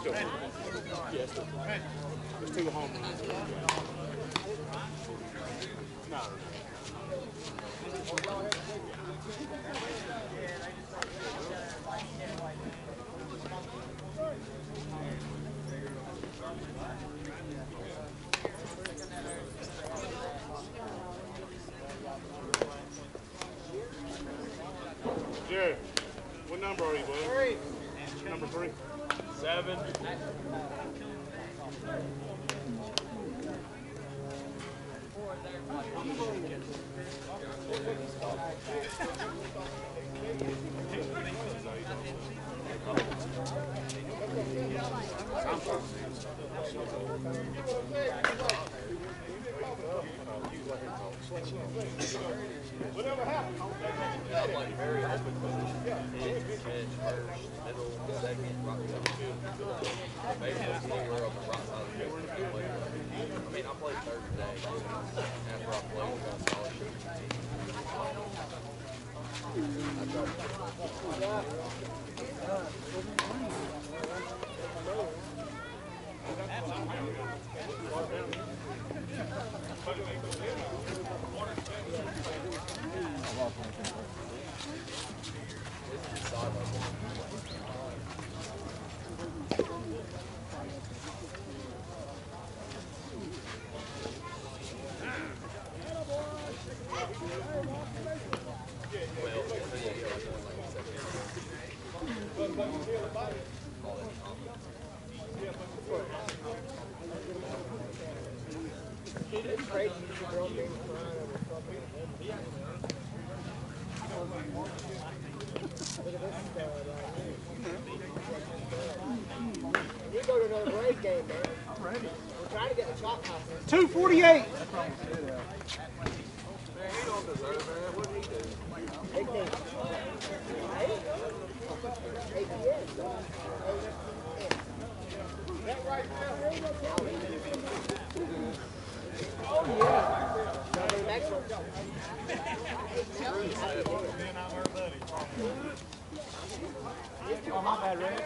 still yeah, still there's 2 home runs. No. Jared, what number are you, bud? 3. Number 3. 7. Whatever happened? I'm like very open position. Pitch, first, middle, second, right side of the field. Basically anywhere on the right side of the field. I mean, I played third today after I played got scholarship. I tried It's crazy you see girls being crying over something. Look at this stud right here. You go to another Braves game, man. I'm ready. We're trying to get the chop house. 248. Man, he don't deserve that. What did he do? Big name. APS. Oh, yeah. Johnny Maxwell. Oh, my bad, Ray.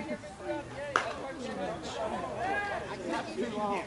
Too long.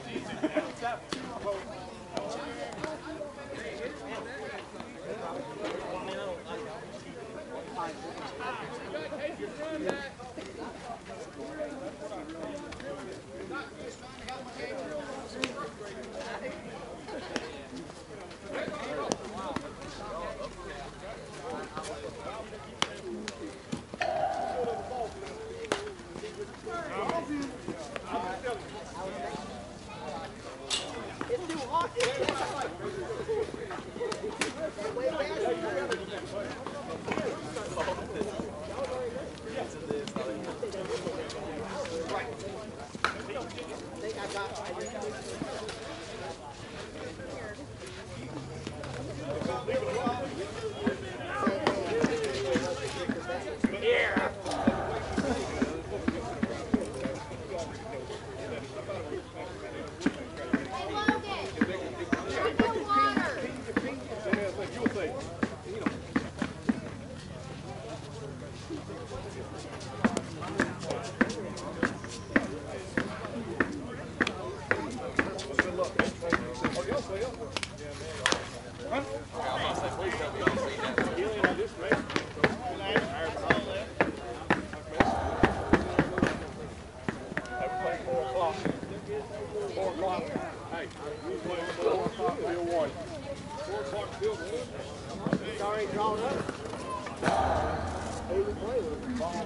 Sorry, drawn up. Who we play with?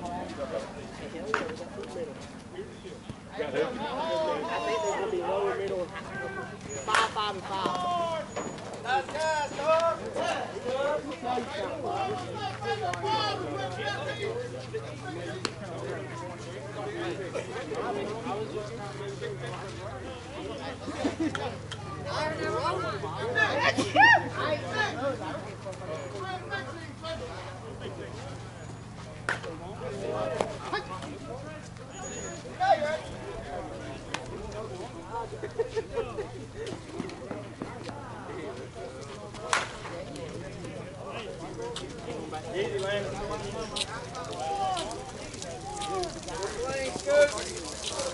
I think they're going to be lower middle, 5, 5, and 5. Easy, Landon. Good.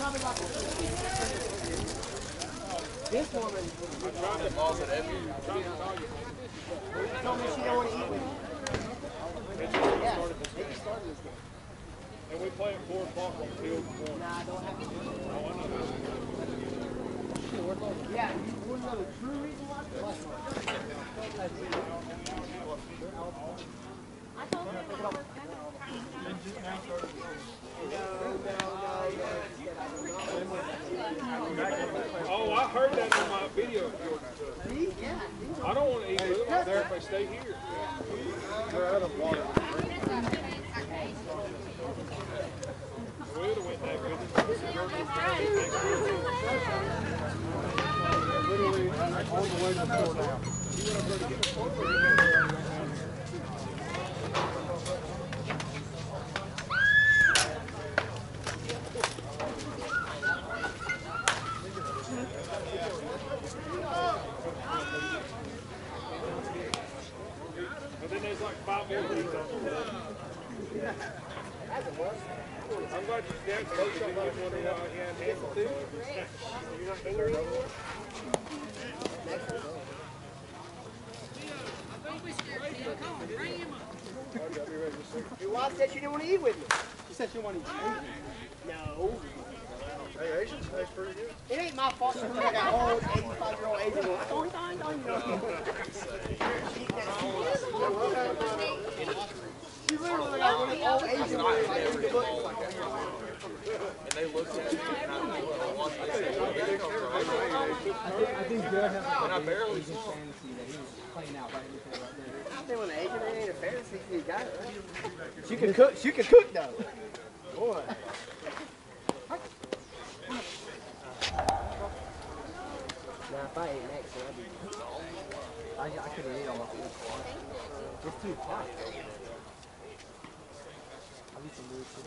This woman Balls at Effie. told me she don't want to eat with me. Yeah, they just started this game. And we play at 4 o'clock on the field. Nah, I don't have to. Oh, I know that. Yeah, you want to know the true reason why? Oh, I heard that in my video of yours. I don't want to eat with them out there if they stay here. They're out of water. We would have went back with them. Literally on the way to the store now. And then there's like 5 more things on the list. I'm glad you did that. Both of them wondering why he hadn't handled it. You're not doing it anymore? Your wife said she didn't want to eat with me. She said she wanted to eat with me. No. Hey, Asian tastes pretty good. It ain't my fault. She got that old 85-year-old Asian going, don't, She literally got one of the old Asian ones. And they looked at me and I watched this. I think Jared has And I barely a saw. fantasy that he was playing out right before right there. I think when the Asian man ain't a fantasy, you got it, right? She can cook. She can cook though. Boy. Now if I ate next, then I'd be. I could have ate all of it. It's too hot. I'll eat some weird shit.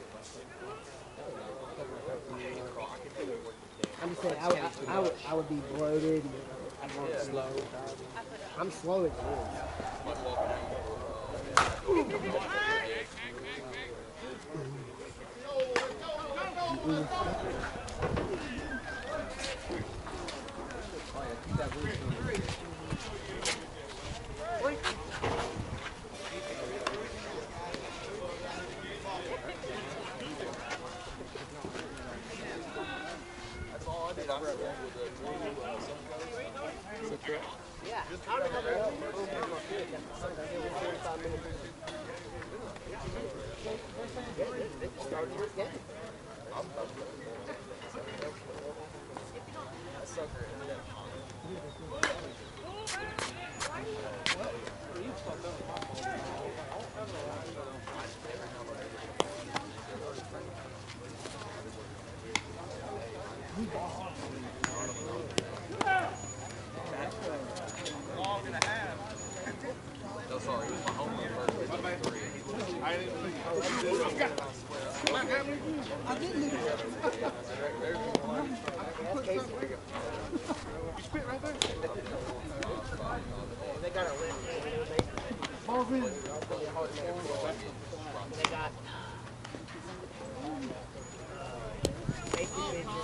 I'm just saying, I would be bloated. And I'd want to slow. I'm slow as it is. That's all I did. I read with Yeah, I don't have enough for my kid. That's 45 minutes. Starting this game. that sucker ended up No, sorry, it was my home run first. I didn't think you spit right there. They got a list. They got safety pigeon,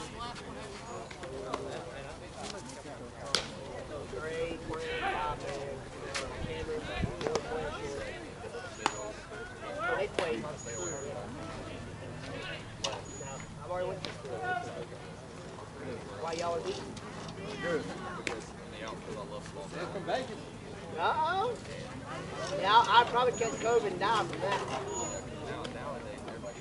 gray, 25 man, Cameron, they played. No, I've already went to school. Why y'all are eating? Good. Because in the outfield, I love small guys. Uh-oh. Yeah, I'd probably catch COVID and die from that. Nowadays, everybody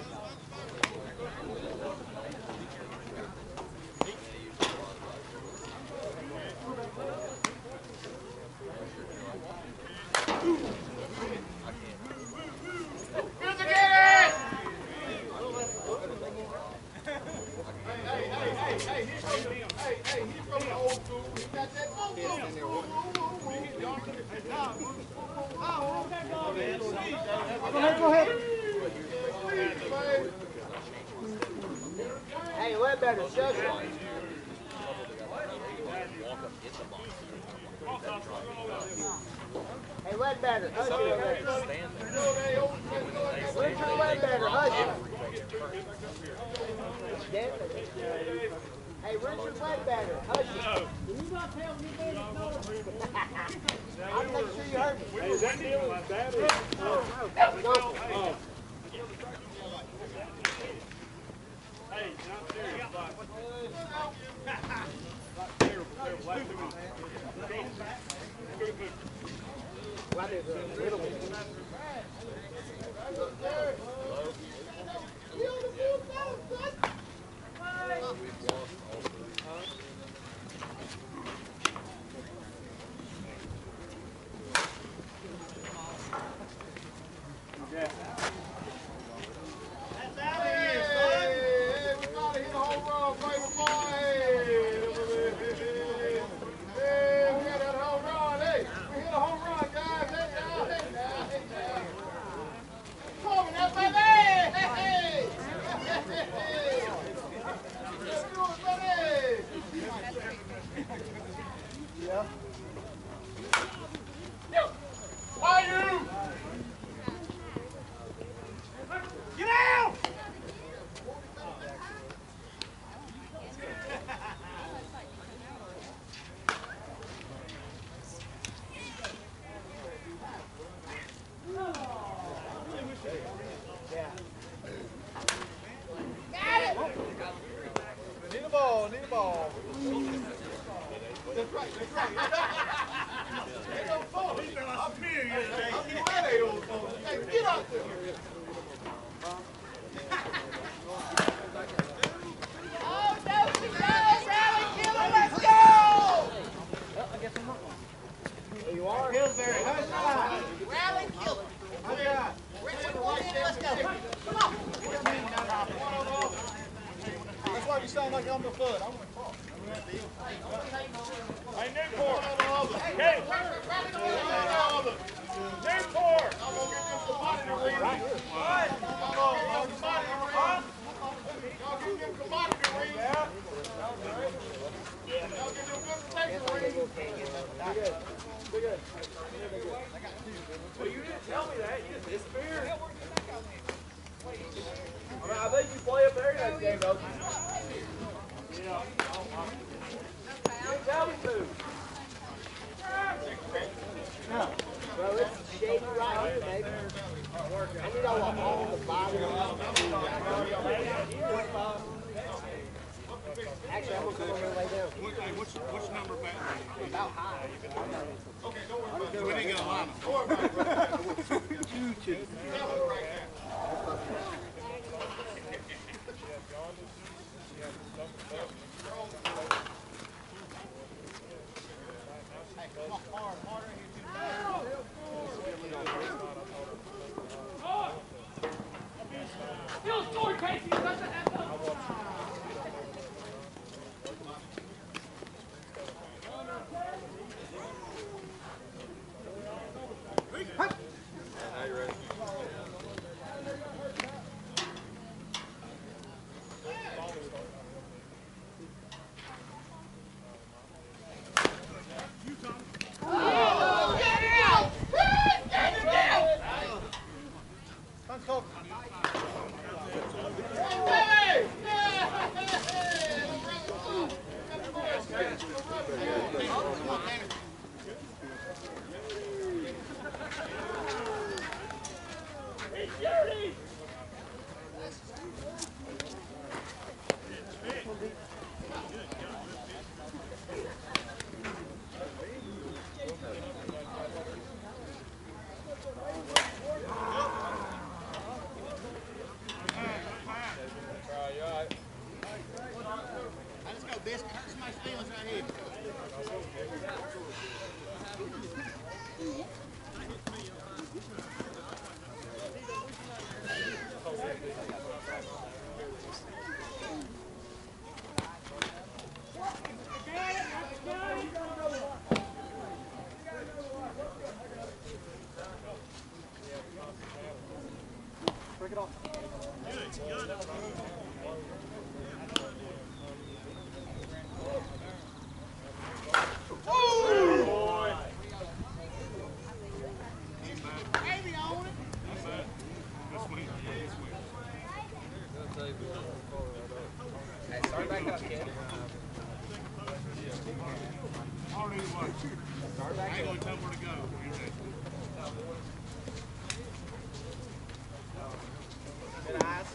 Go ahead. Hey, what better, sugar? Hey, what better? Hush it over there. Where's your what better? Hush it. Definitely. Hey, Richard Ledbetter, hush it. Can you not tell me man it's no? I'll make sure you heard me. Hey, is that Dylan's dad? That was Uncle. Oh. Hey, not there. Right there's a little one. Hey, start back up, kid. Start back up. Good eyes.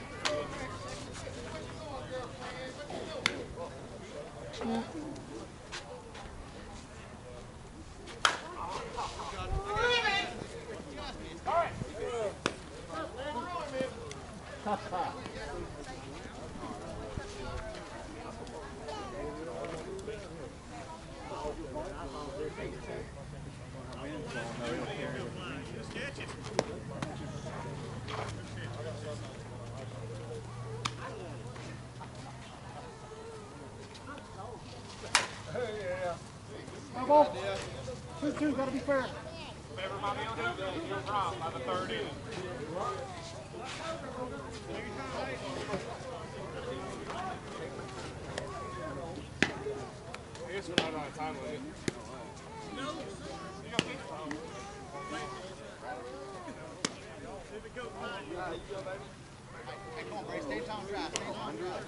Ball. 2-2, gotta be fair. Everybody on who's you're from by the third inning. I guess we're not on a time limit. Hey, come on, Bray, stay on drive, stay on drive.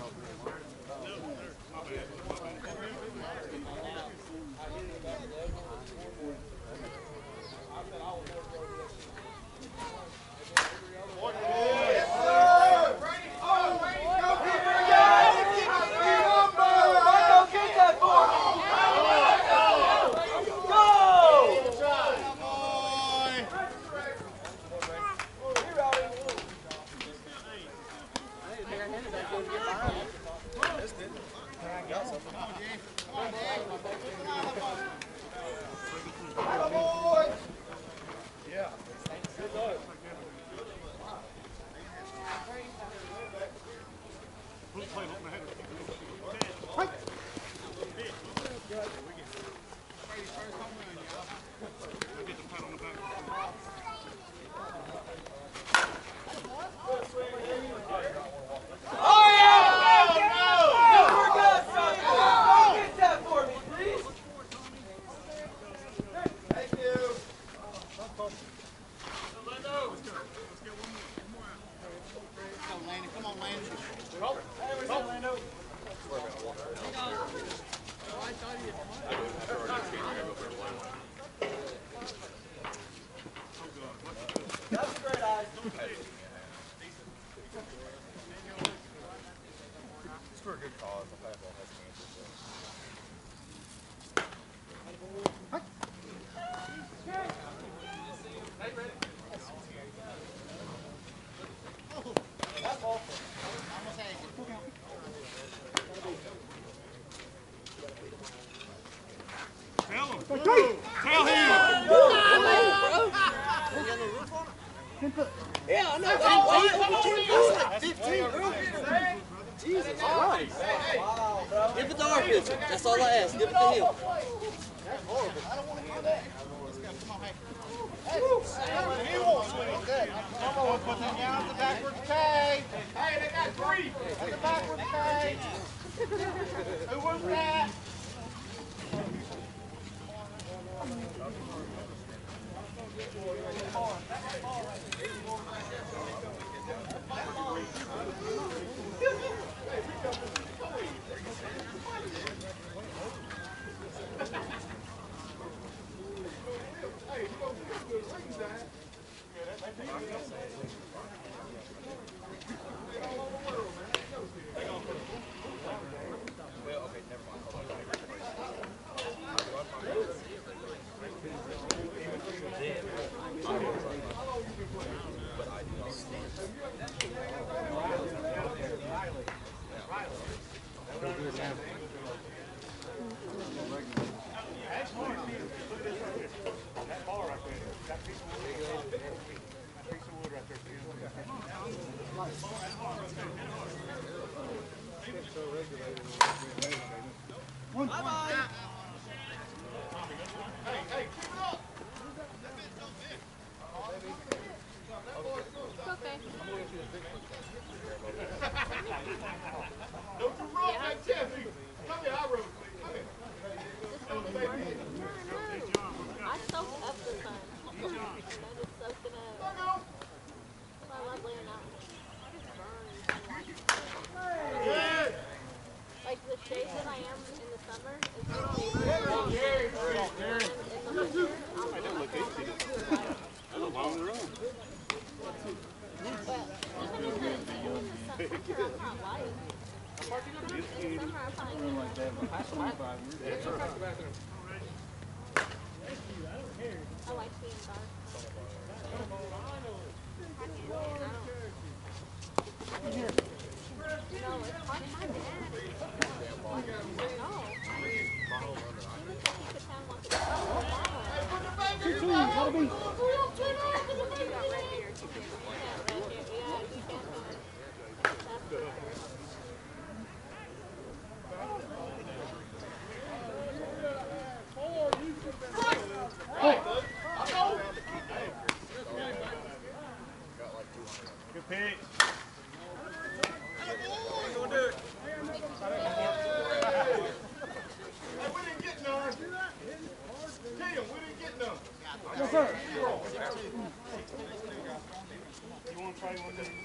Give it to our pitcher. That's all I ask. Give it to him. That's horrible. I don't want to hear that. Let's go. Come on, hey. Come on, put that down. That's a backwards K. Hey, they got 3. That's a backwards K. Who was that? days that I am in the summer is usually in the winter. I don't look easy. That's a long run. But even in the winter, I'm not light. In the summer, I'm fine. Like that, but pass the mic by me. I like being dark. No, it's hard to find it. No. He was like he could sound like a Good pick. Yes, sir. You want to try one day?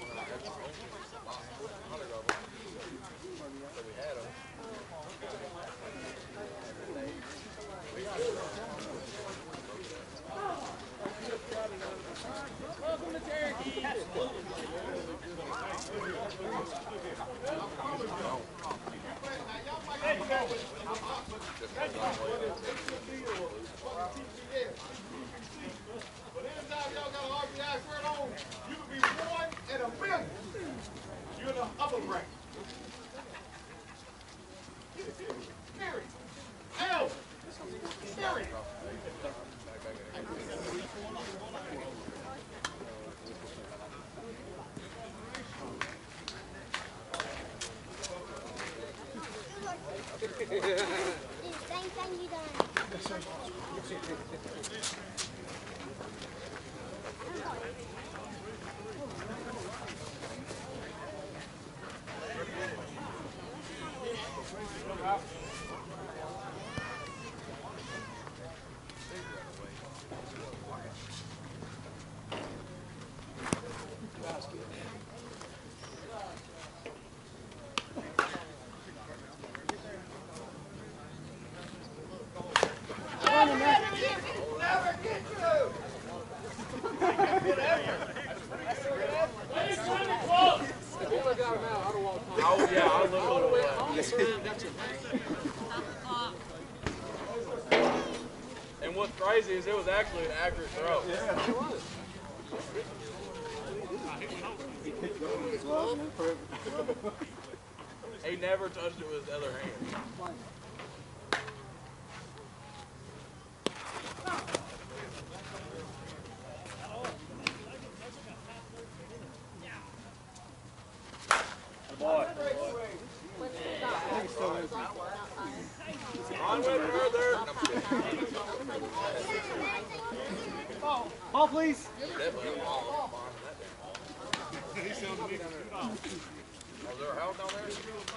Welcome to Cherokee. But anytime y'all got an RBI shirt on, you could be 1 in a million. You're in the upper bracket. Mary. L. Mary. Same thing you done. Oh, yeah, I literally And what's crazy is it was actually an accurate throw. Yeah, it was. He never touched it with his other hand. On with further. Ball, please. Definitely a ball. He's selling me $2. Oh, is there a house down there?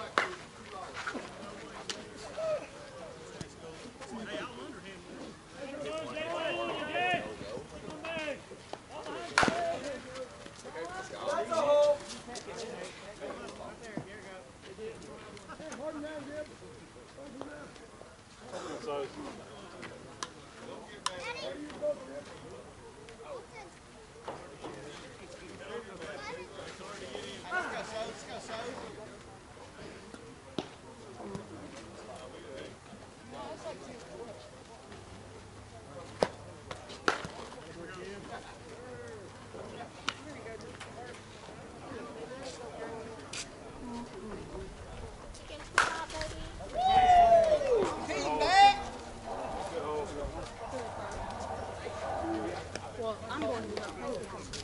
So, Chicken spot, baby. Well, I'm going to go.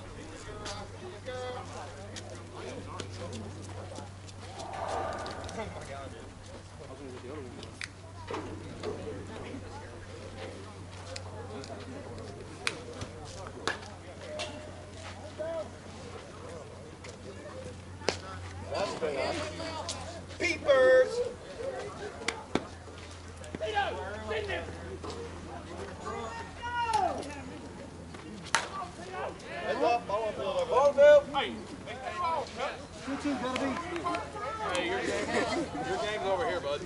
Peepers. Heads up, ball field. Ball field. hey, 2-2, gotta be. Hey, your game's over here, bud. buddy.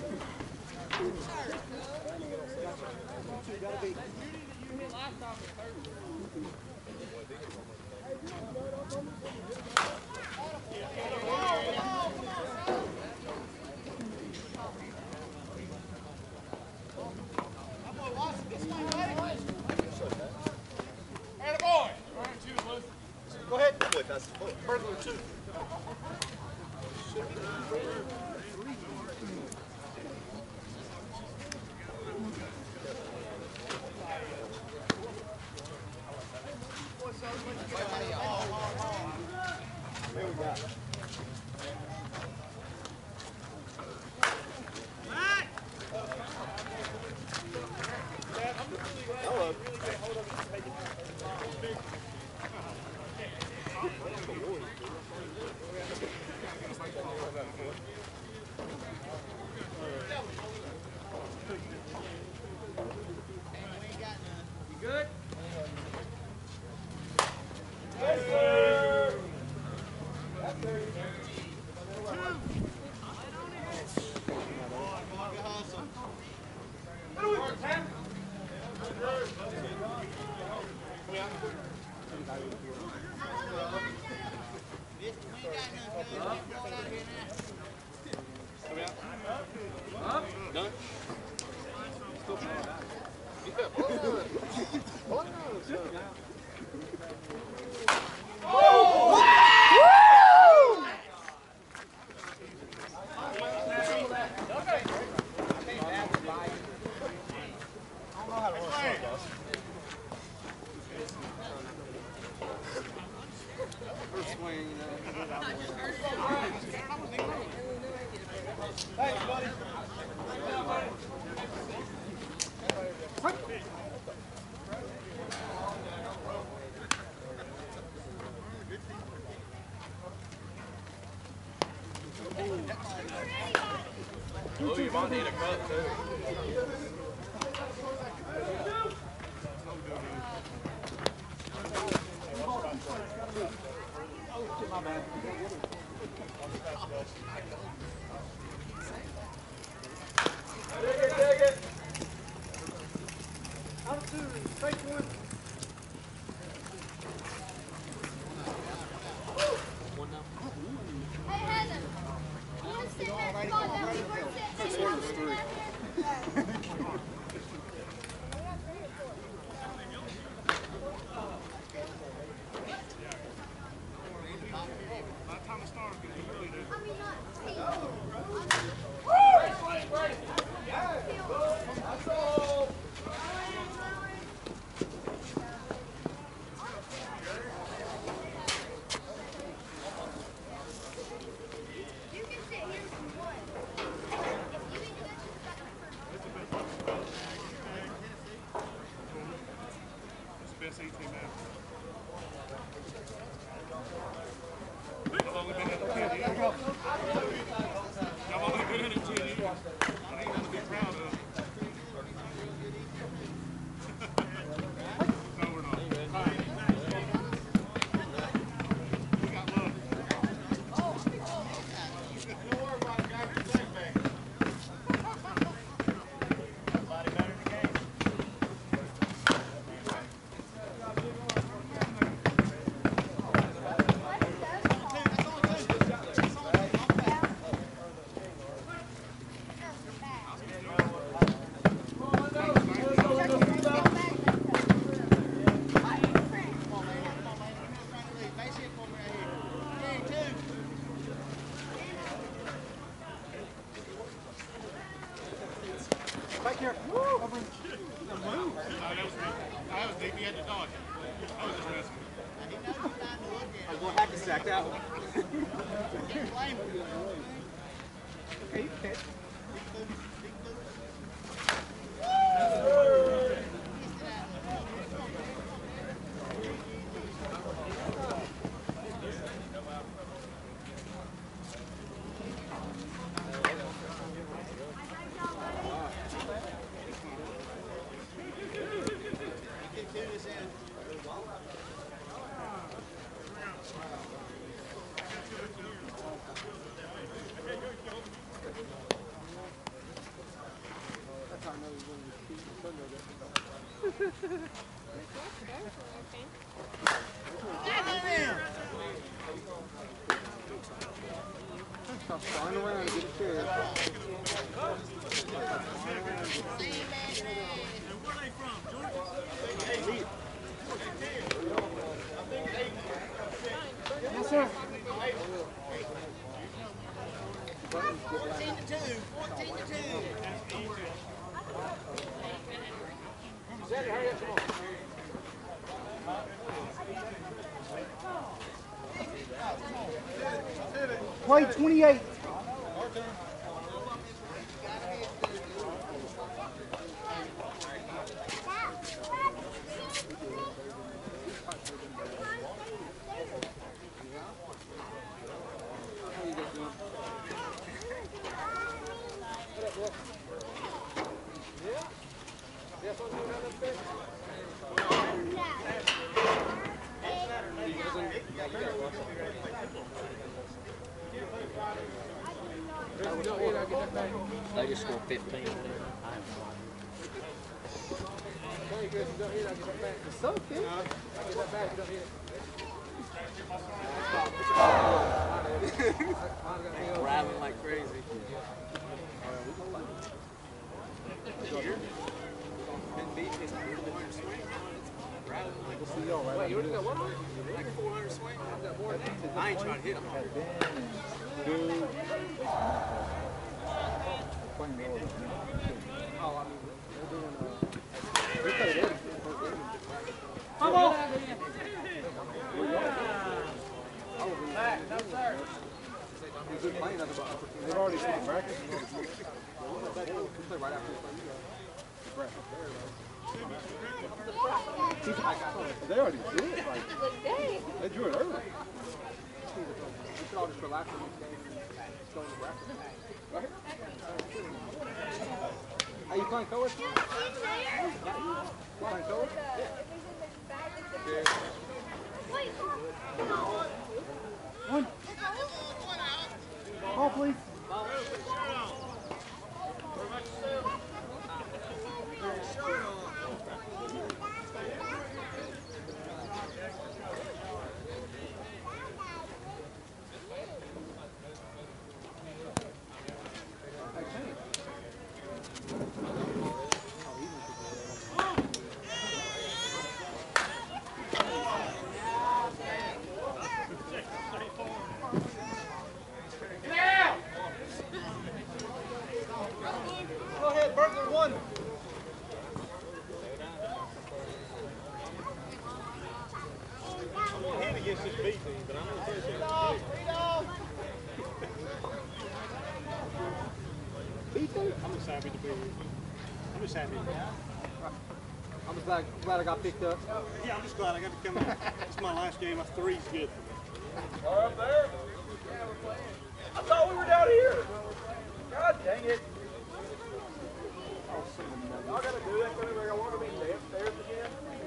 Go ahead. That's burglar 2. Oh, you might need a cup too. Hey, Heather. You want to sit there? Come on, down. You want to sit there? You can sit here if you want. You can go to the back for It's the best 18 man. I've only been in it 10 years. I've only been in it 10 years. I ain't gonna be proud of. No, we're not. We got love. Back here. Over in That was deep. He had to dodge it. I was just messing with him. I was going to hack the sack that one. Stop flying around and get a chair. Yes, sir. 14 to 2. 14 to 2. Sandy, hurry up, come on. Play 28. They just scored 15. It's okay. Driving like crazy. Wait, you already got one on it? Like 400 swing. I ain't trying to hit them. Come on. They've already seen the bracket. Right after they already drew it. Like, they drew it early. We should all just relax on this game and go in the bracket. Right? Are you playing co-ed? Playing co-ed? One. Ball, please. Go ahead, Berkeley, one. I'm gonna hit against this B team, but I'm gonna take it. I'm just happy to be here. I'm just happy. I'm just glad I got picked up. Yeah, I'm just glad I got to come out. It's my last game. My three's good. Up there? I thought we were down here. God dang it. Y'all gotta do that whenever I want to be downstairs again.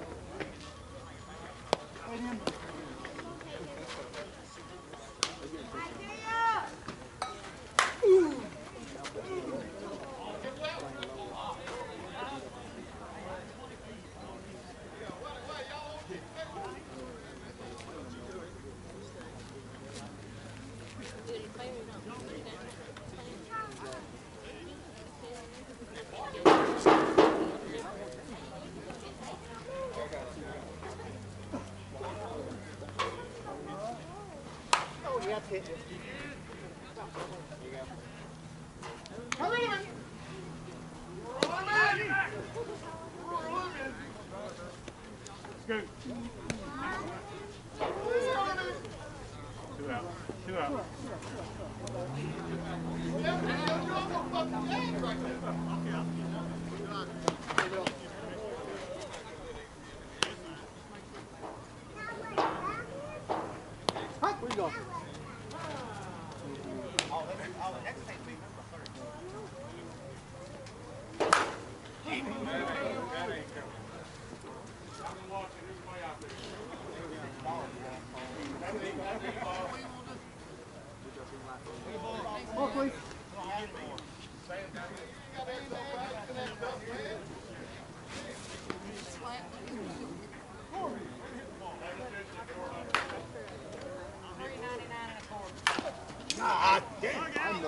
Two out. Two out. Hi, where you going? Ball, please. Ah, damn.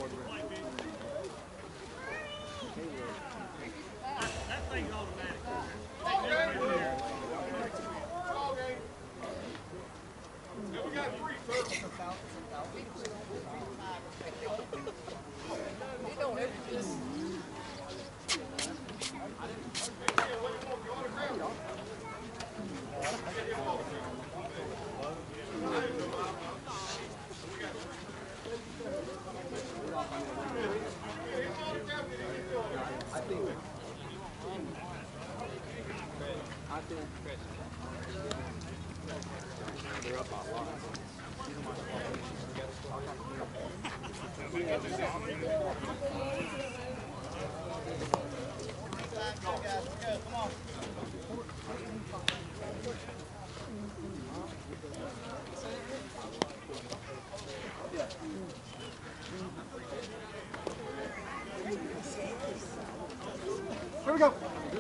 Here we go.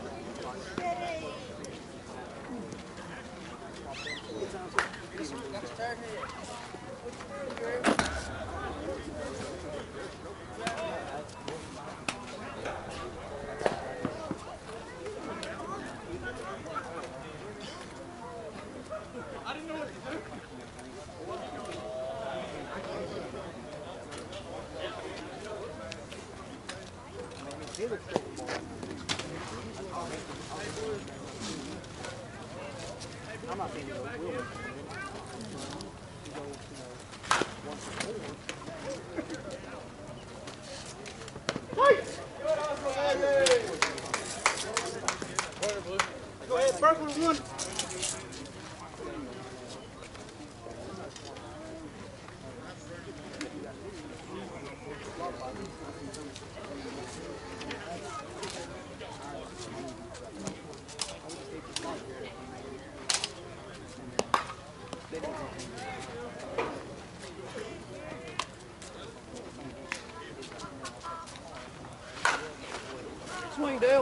I'm not saying he'll win. He goes, 1-4. Go ahead, Berkeley one. Swing, Dale.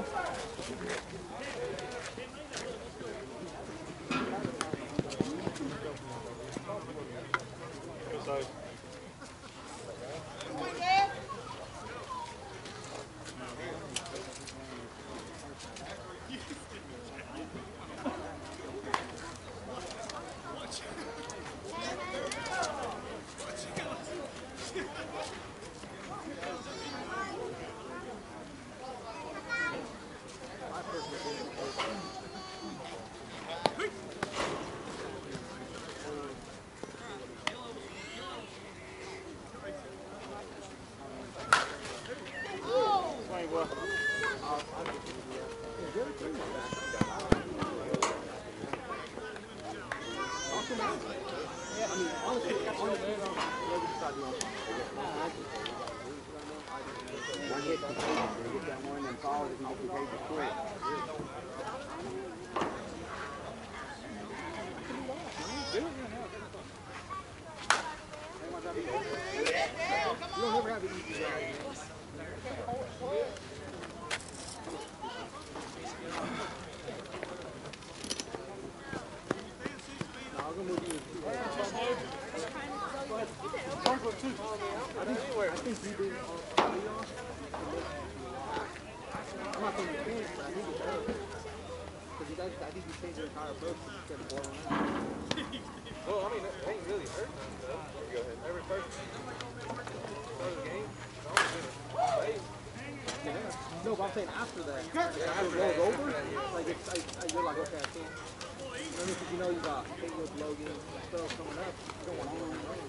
I think you changed your entire approach instead of boiling out. Well, I mean, it ain't really hurt none, though. Go ahead. Every first start of the game, it's always been a phase. No, but I'm saying after that. After it rolls over, like it's, you're like, okay, I can't. Because you know you got Kingwood, Logan, stuff coming up. You don't want all of them.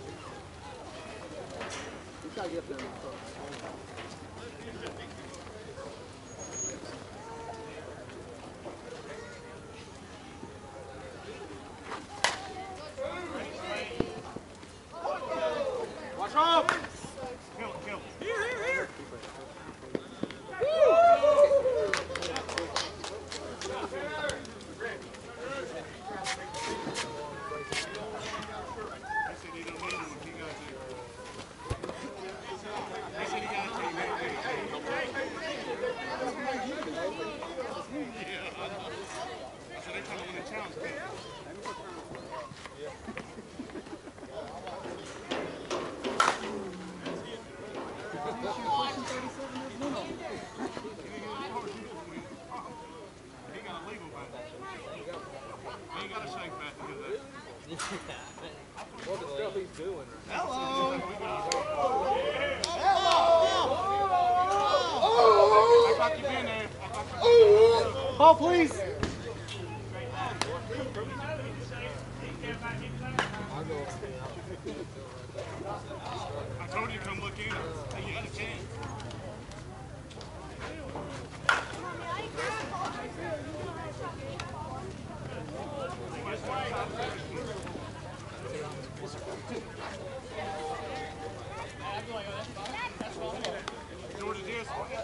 You gotta get them. Watch off! Here! Hey, He got a legal bet. He ain't got a safe bet to do that. What the stuff he's doing. Hello! Act like you've been there. Ball, please. I told you to come look in. Hey, you had a chance. Georgia this way.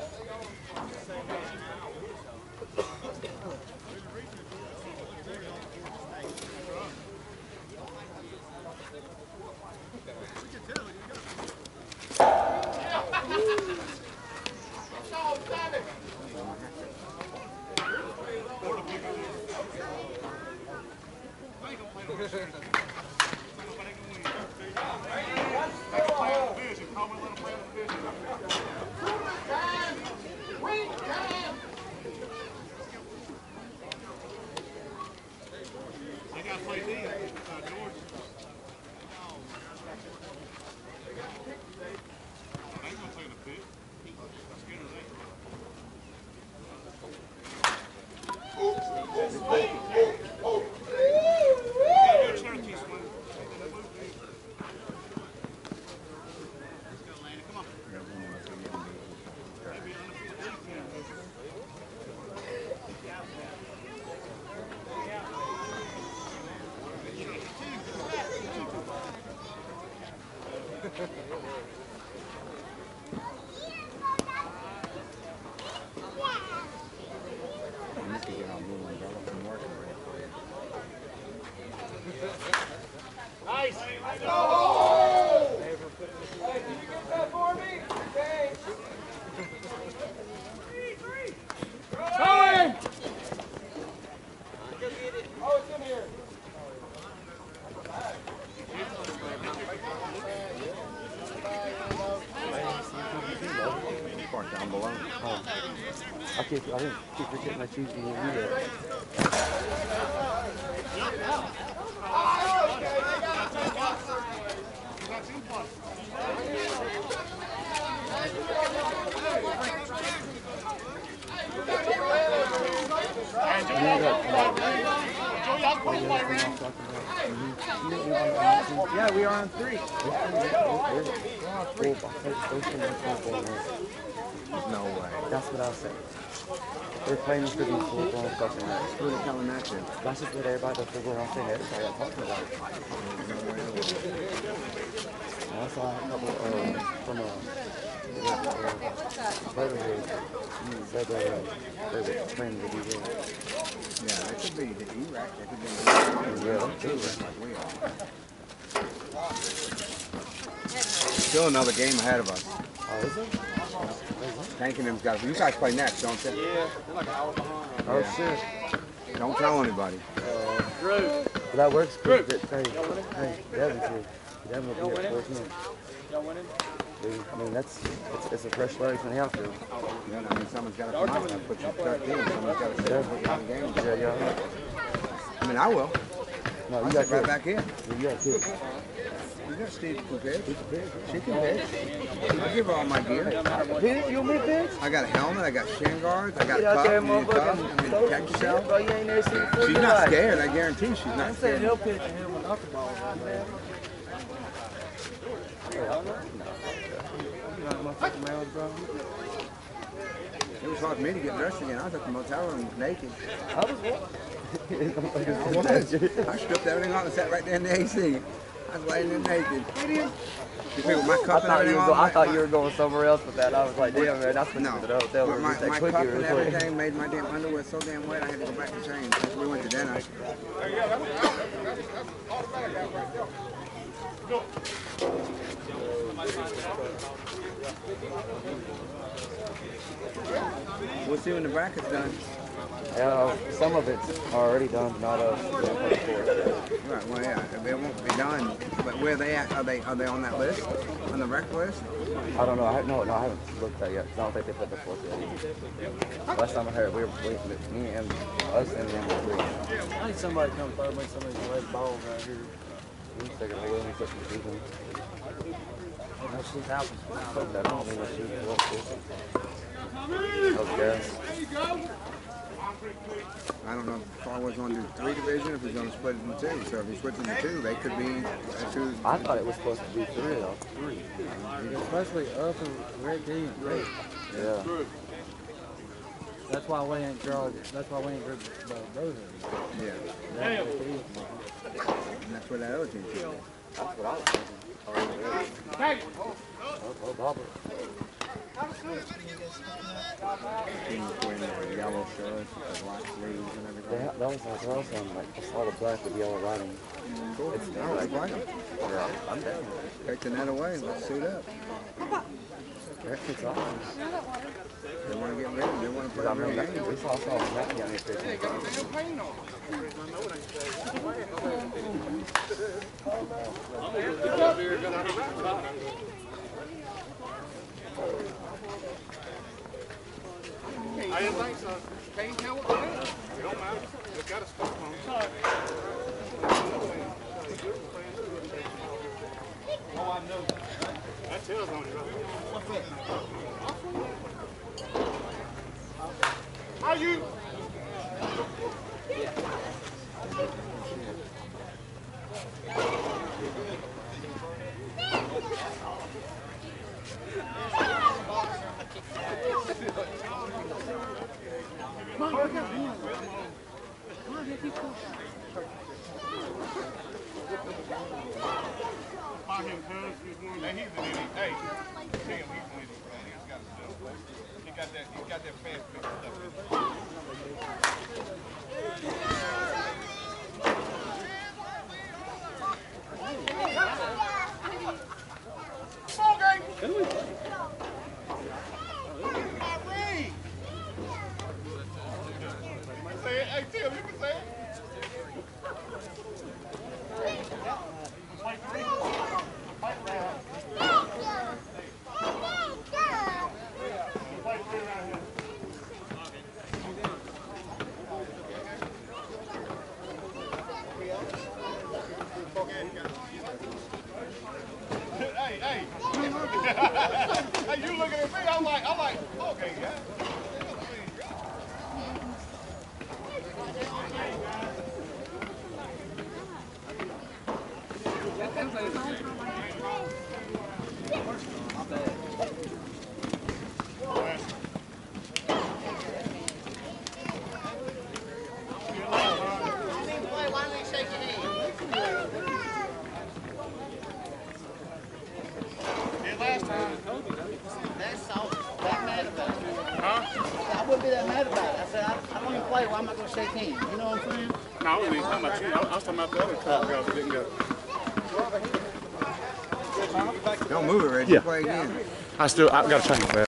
They got to play D, Georgia. They ain't going to take the pick. I'm scared of that. Cherokee swing. Let's go, Landon. Come on. Maybe undefeated defense. Nice. Going! Park down below. Oh. I didn't keep forgetting my shoes in the video. Yeah, we are on 3. No way. That's what I was saying. They're playing for these full-blown fucking rats. Who are they telling that to? That's just what everybody, that's what I'm saying, everybody I'm talking about. And I saw a couple from Brotherhood said they were playing the D-Ray. Yeah, that could be the E-Rack. That could be the Yeah, that's E-Rack like we are. Still another game ahead of us. Oh, is it? Tank and them's got. You guys play next, don't you? Yeah, they're like an hour behind. Oh, Yeah. shit. Don't tell anybody. Drew. But that works good. Hey, Devin's here. Devin will be at 14. Y'all winning? Dude, I mean, it's a fresh start from the outfield. Yeah, I mean, someone's got to come out and put you 13. Someone's got to sit and put you in the game. Yeah, yeah. I mean, I will. No, I'll you got sit right kids. back in. You got kids. You got Steve who pitch. She can pitch. I give her all my gear. Pitch? You want me to pitch? I got a helmet. I got shin guards. I got Get a out cup. there, You need a cup. I mean, motherfucking protect yourself. bro. You ain't never seen it before. She's not scared. I guarantee she's not I'm saying scared. he'll pitch and hit him with knuckleball, man. It was hard for me to get dressed again. I was at the motel room naked. I was what? I was. I stripped everything off and sat right there in the AC. I was laying there naked. You figure with my I cup and everything on? thought you were going somewhere else with that. I was like, damn, man, that's when you No. went to the hotel. My, We my, just that my quickie cup real and quick. everything made my damn underwear so damn wet I had to go back and change. We went to dinner. We'll see when the bracket's done. Yeah, some of it's already done, not us. Right, well, yeah, it won't be done. But where they at? Are they on that list? On the rec list? I don't know. I haven't looked at it yet. I don't think they put the fourth yet. Last time I heard, me and us and them were three. I need somebody to come third, make somebody to play balls right here. We can take it away and put some season. No sleep happens. Hope that don't mean that she won't do it. Okay. I don't know if Farwell's going to do 3 division, if he's going to split it into 2. So if he splits it into 2, they could be 2. I thought it was supposed to be 3 though. 3. Especially up and red D and red. Yeah. That's why we ain't drawn. That's why we ain't drew those. Yeah. Damn. And that's what that other team should do. That's what I was thinking. Oh, Bobber. Team with the yellow shirts, with the black sleeves and everything. That was like I saw the black with yellow writing. Cool. It's I like them. Yeah, I'm down. Take the net away and let's suit up. That fits awesome. They want to get ready. They want to play I a real mean, game. we saw Matt down here fixing. I didn't think so. Can't tell what to do. It don't matter. They got a scope on. Oh, I know. That tells on you, right? What's that? How you? He got that fast pick stuff. Hey, Tim, you can say it. Hey, you looking at me? I'm like, okay, guys. I wouldn't be that mad about it. I said, I don't even play. Why am I going to shake hands? You know what I'm saying? No, I wasn't even talking about you. I was talking about the other couple guys that didn't go. Don't move it, Reggie. Yeah. Play again. I got to change that.